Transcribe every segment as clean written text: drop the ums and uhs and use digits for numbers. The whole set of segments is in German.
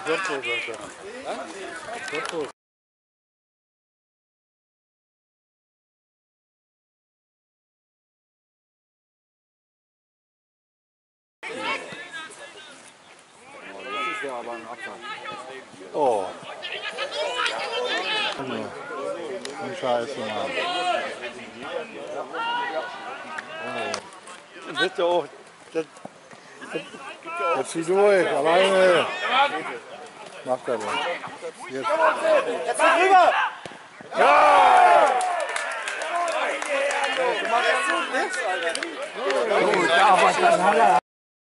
Cottbus, Alter. Cottbus. Das ist ja aber ein Abfall. Oh. Und Scheiße, Mann. Oh. Bitte auch. Jetzt zieh durch, alleine. Macht er doch. Jetzt rüber! Ja! Gut, aber dann hat er.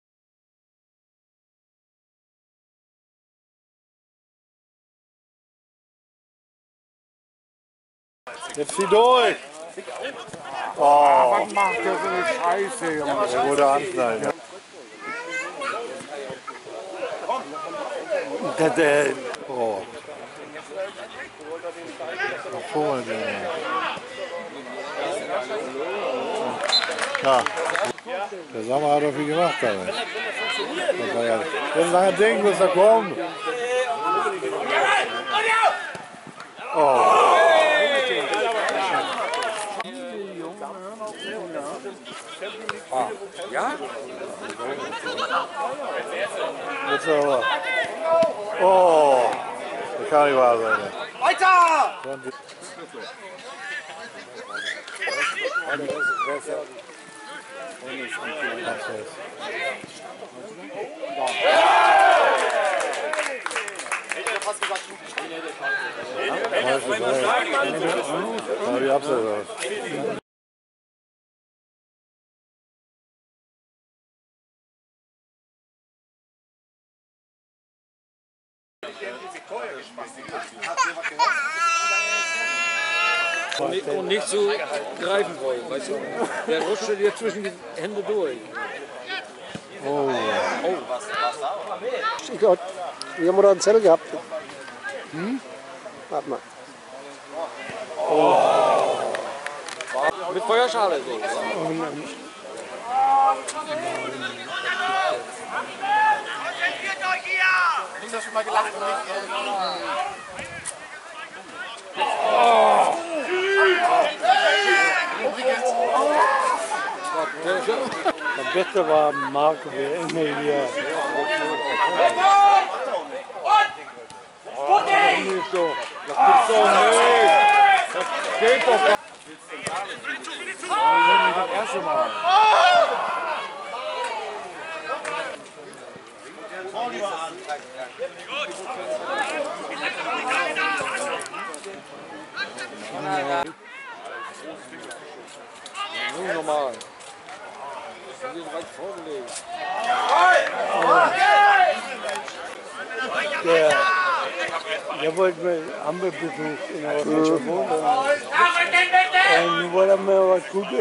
Jetzt zieh durch! Oh. Was macht der so eine Scheiße, Junge? Der wurde anknallen. Oh. Vor dem. Ja. Der Sommer hat doch viel gemacht damit. Das ist ein Ding, was da kommt. Oh. Ja? Jetzt aber. Oh. Das kann nicht wahr sein. Weiter! Wie abseits aus. Und nicht so greifen wollen, weißt du? Der rutscht dir zwischen die Hände durch. Oh. Ich glaube, wir haben da einen Zettel gehabt. Warte mal. Mit Feuerschale so. Links hast du mal gelacht und nicht. Der Beste war Marc, wer immer hier. Nicht so. Das gibt's doch nicht. Das geht doch nicht. Das erste Mal. Nur normal. Wir sind weit vorgelegt. Der wollte mir, haben wir besucht in der falschen Wohnung. Und nun wollte er mir was Gutes.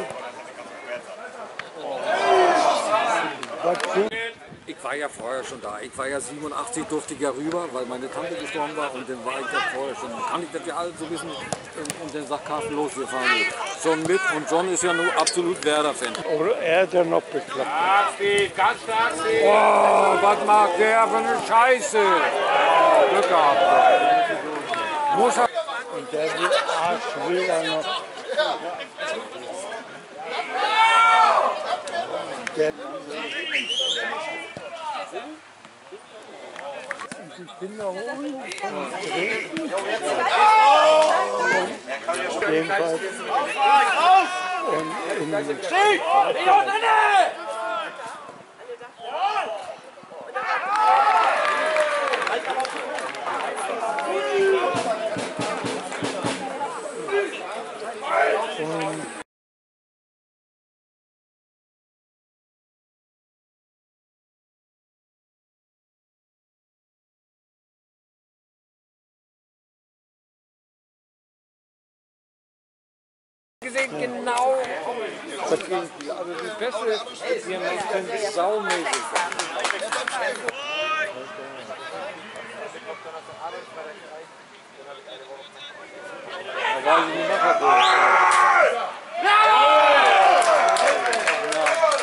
Was Gutes. Ich war ja vorher schon da. Ich war ja 87, durfte ich ja rüber, weil meine Tante gestorben war. Und dann war ich ja vorher schon. Kann ich das ja alles so wissen. Und dann sagt Carsten, los, wir fahren mit. John mit. Und John ist ja nur absolut Werder-Fan. Oder er hat ja noch beklappt. Ganz stark, oh, was macht der für eine Scheiße? Glück gehabt. Muss er. Und der Arsch will dann noch. Die Kinder holen. Jedenfalls. Und gesehen genau das Gegenspiel. Also die Pässe, die haben uns saumäßig. Da war ich nicht nachher durch.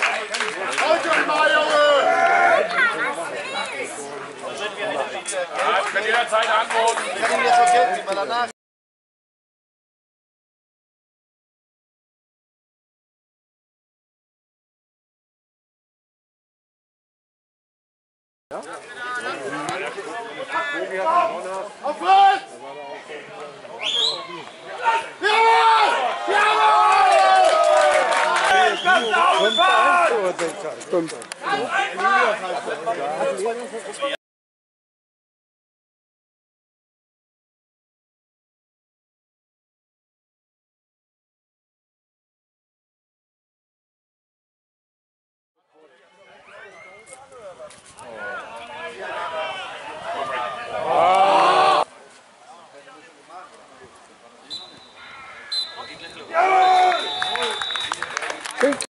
Halt doch mal, Junge! der Zeit antworten. Ich kann ihm jetzt schon Geld geben, weil danach. Auf Fritz! Stimmt.